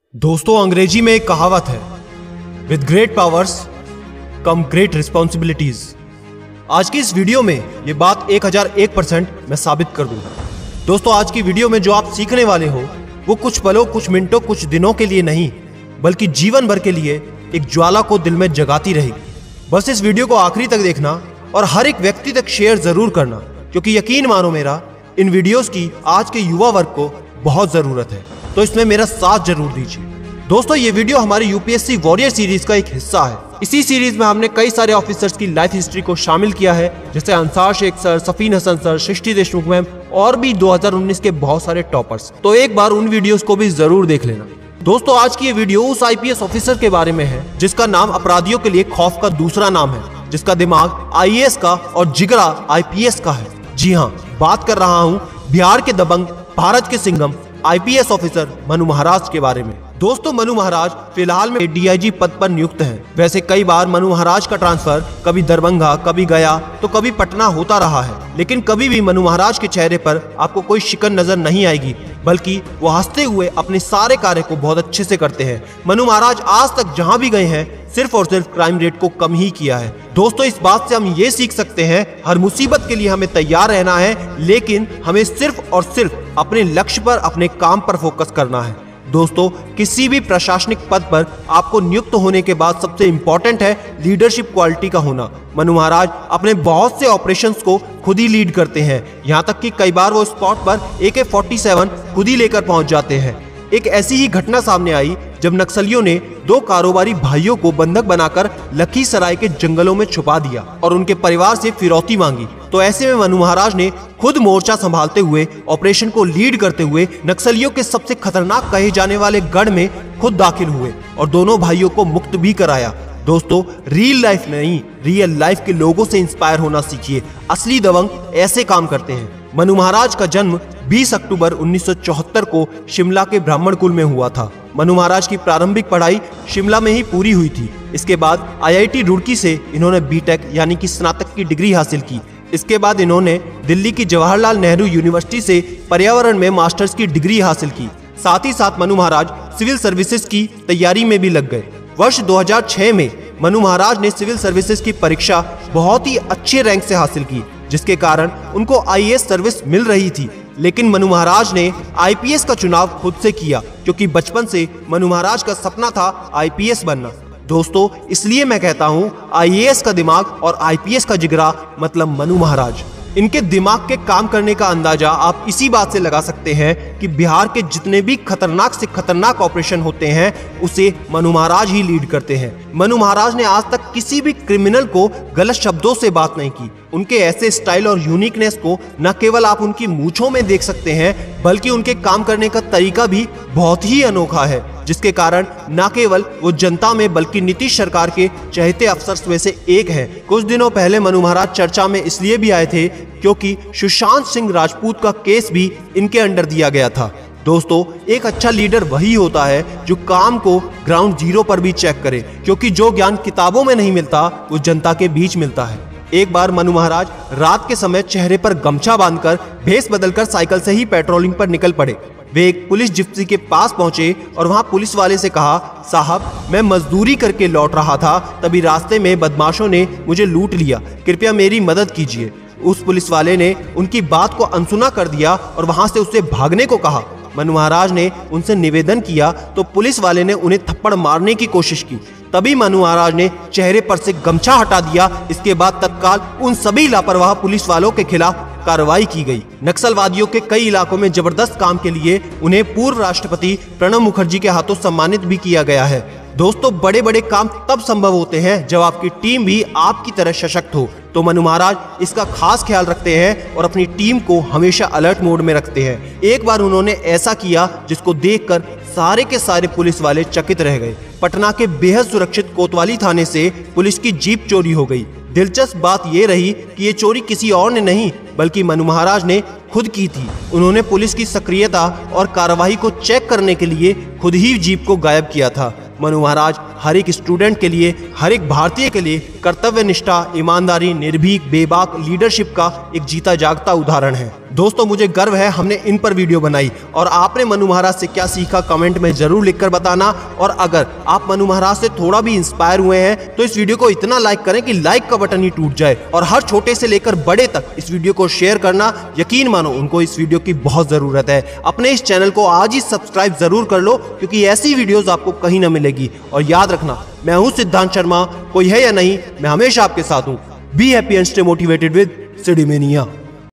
दोस्तों, अंग्रेजी में एक कहावत है, with great powers come great responsibilities. आज की इस वीडियो में ये बात 1001% मैं साबित कर दूंगा। दोस्तों, आज की वीडियो में जो आप सीखने वाले हो वो कुछ पलों, कुछ मिनटों, कुछ दिनों के लिए नहीं, बल्कि जीवन भर के लिए एक ज्वाला को दिल में जगाती रहेगी। बस इस वीडियो को आखिरी तक देखना और हर एक व्यक्ति तक शेयर जरूर करना, क्योंकि यकीन मानो मेरा, इन वीडियोस की आज के युवा वर्ग को बहुत जरूरत है। तो इसमें मेरा साथ जरूर दीजिए। दोस्तों, ये वीडियो हमारे यूपीएससी वॉरियर सीरीज का एक हिस्सा है। इसी सीरीज में हमने कई सारे ऑफिसर्स की लाइफ हिस्ट्री को शामिल किया है, जैसे Ansar Shaikh sir, Safin Hasan sir, Srushti Deshmukh ma'am और भी 2019 के बहुत सारे टॉपर्स। तो एक बार उन वीडियोस को भी जरूर देख लेना। दोस्तों, आज की ये वीडियो उस आईपीएस ऑफिसर के बारे में है जिसका नाम अपराधियों के लिए खौफ का दूसरा नाम है, जिसका दिमाग आईएएस का और जिगरा आईपीएस का है। जी हाँ, बात कर रहा हूँ बिहार के दबंग, भारत के सिंघम आईपीएस ऑफिसर मनु महाराज के बारे में। दोस्तों, मनु महाराज फिलहाल में डीआईजी पद पर नियुक्त हैं। वैसे कई बार मनु महाराज का ट्रांसफर कभी दरभंगा, कभी गया तो कभी पटना होता रहा है, लेकिन कभी भी मनु महाराज के चेहरे पर आपको कोई शिकन नजर नहीं आएगी, बल्कि वो हंसते हुए अपने सारे कार्य को बहुत अच्छे से करते हैं। मनु महाराज आज तक जहां भी गए हैं सिर्फ और सिर्फ क्राइम रेट को कम ही किया है। दोस्तों, इस बात से हम ये सीख सकते हैं, हर मुसीबत के लिए हमें तैयार रहना है, लेकिन हमें सिर्फ और सिर्फ अपने लक्ष्य पर, अपने काम पर फोकस करना है। दोस्तों, किसी भी प्रशासनिक पद पर आपको नियुक्त होने के बाद सबसे इंपॉर्टेंट है लीडरशिप क्वालिटी का होना। मनु महाराज अपने बहुत से ऑपरेशंस को खुद ही लीड करते हैं, यहाँ तक कि कई बार वो स्पॉट पर AK-47 खुद ही लेकर पहुंच जाते हैं। एक ऐसी ही घटना सामने आई जब नक्सलियों ने दो कारोबारी भाइयों को बंधक बनाकर लखीसराय के जंगलों में छुपा दिया और उनके परिवार से फिरौती मांगी। तो ऐसे में मनु महाराज ने खुद मोर्चा संभालते हुए, ऑपरेशन को लीड करते हुए नक्सलियों के सबसे खतरनाक कहे जाने वाले गढ़ में खुद दाखिल हुए और दोनों भाइयों को मुक्त भी कराया। दोस्तों, रियल लाइफ नहीं, रियल लाइफ के लोगों से इंस्पायर होना सीखिए। असली दबंग ऐसे काम करते हैं। मनु महाराज का जन्म 20 अक्टूबर 1974 को शिमला के ब्राह्मण कुल में हुआ था। मनु महाराज की प्रारंभिक पढ़ाई शिमला में ही पूरी हुई थी। इसके बाद IIT रुड़की से इन्होंने बीटेक यानी कि स्नातक की डिग्री हासिल की। इसके बाद इन्होंने दिल्ली की जवाहरलाल नेहरू यूनिवर्सिटी से पर्यावरण में मास्टर्स की डिग्री हासिल की। साथ ही साथ मनु महाराज सिविल सर्विसेज की तैयारी में भी लग गए। वर्ष 2006 में मनु महाराज ने सिविल सर्विसेज की परीक्षा बहुत ही अच्छे रैंक से हासिल की, जिसके कारण उनको IAS सर्विस मिल रही थी। लेकिन मनु महाराज ने IPS का चुनाव खुद से किया, क्योंकि बचपन से मनु महाराज का सपना था IPS बनना। दोस्तों, इसलिए मैं कहता हूँ IAS का दिमाग और IPS का जिगरा मतलब मनु महाराज। इनके दिमाग के काम करने का अंदाजा आप इसी बात से लगा सकते हैं कि बिहार के जितने भी खतरनाक से खतरनाक ऑपरेशन होते हैं उसे मनु महाराज ही लीड करते हैं। मनु महाराज ने आज तक किसी भी क्रिमिनल को गलत शब्दों से बात नहीं की। उनके ऐसे स्टाइल और यूनिकनेस को न केवल आप उनकी मूंछों में देख सकते हैं, बल्कि उनके काम करने का तरीका भी बहुत ही अनोखा है, जिसके कारण न केवल वो जनता में बल्कि नीतीश सरकार के चहेते अफसर में से एक है। कुछ दिनों पहले मनु महाराज चर्चा में इसलिए भी आए थे क्योंकि सुशांत सिंह राजपूत का केस भी इनके अंडर दिया गया था। दोस्तों, एक अच्छा लीडर वही होता है जो काम को ग्राउंड जीरो पर भी चेक करे, क्योंकि जो ज्ञान किताबों में नहीं मिलता वो जनता के बीच मिलता है। एक बार मनु महाराज रात के समय चेहरे पर गमछा बांधकर भेस बदलकर साइकिल से ही पेट्रोलिंग पर निकल पड़े। वे एक पुलिस जिप्सी के पास पहुंचे और वहां पुलिस वाले से कहा, साहब, मैं मजदूरी करके लौट रहा था, तभी रास्ते में बदमाशों ने मुझे लूट लिया, कृपया मेरी मदद कीजिए। उस पुलिस वाले ने उनकी बात को अनसुना कर दिया और वहां से उससे भागने को कहा। मनु महाराज ने उनसे निवेदन किया तो पुलिस वाले ने उन्हें थप्पड़ मारने की कोशिश की। तभी मनु महाराज ने चेहरे पर से गमछा हटा दिया। इसके बाद तत्काल उन सभी लापरवाह पुलिस वालों के खिलाफ कार्रवाई की गई। नक्सलवादियों के कई इलाकों में जबरदस्त काम के लिए उन्हें पूर्व राष्ट्रपति प्रणब मुखर्जी के हाथों सम्मानित भी किया गया है। दोस्तों, बड़े बड़े काम तब संभव होते हैं जब आपकी टीम भी आपकी तरह सशक्त हो। तो मनु महाराज इसका खास ख्याल रखते हैं और अपनी टीम को हमेशा अलर्ट मोड में रखते हैं। एक बार उन्होंने ऐसा किया जिसको देखकर सारे के सारे पुलिस वाले चकित रह गए। पटना के बेहद सुरक्षित कोतवाली थाने से पुलिस की जीप चोरी हो गई। दिलचस्प बात यह रही कि ये चोरी किसी और ने नहीं बल्कि मनु महाराज ने खुद की थी। उन्होंने पुलिस की सक्रियता और कार्रवाई को चेक करने के लिए खुद ही जीप को गायब किया था। मनु महाराज हर एक स्टूडेंट के लिए, हर एक भारतीय के लिए कर्तव्य निष्ठा, ईमानदारी, निर्भीक, बेबाक लीडरशिप का एक जीता जागता उदाहरण है। दोस्तों, मुझे गर्व है हमने इन पर वीडियो बनाई। और आपने मनु महाराज से क्या सीखा कमेंट में जरूर लिखकर बताना। और अगर आप मनु महाराज से थोड़ा भी इंस्पायर हुए हैं तो इस वीडियो को इतना लाइक करें कि लाइक का बटन ही टूट जाए। और हर छोटे से लेकर बड़े तक इस वीडियो को शेयर करना, यकीन मानो उनको इस वीडियो की बहुत जरूरत है। अपने इस चैनल को आज ही सब्सक्राइब जरूर कर लो, क्योंकि ऐसी वीडियोस आपको कहीं ना मिलेगी। और याद रखना, मैं हूं सिद्धांत शर्मा, कोई है या नहीं, मैं हमेशा आपके साथ हूं। Be happy and stay motivated with सिडीमेनिया।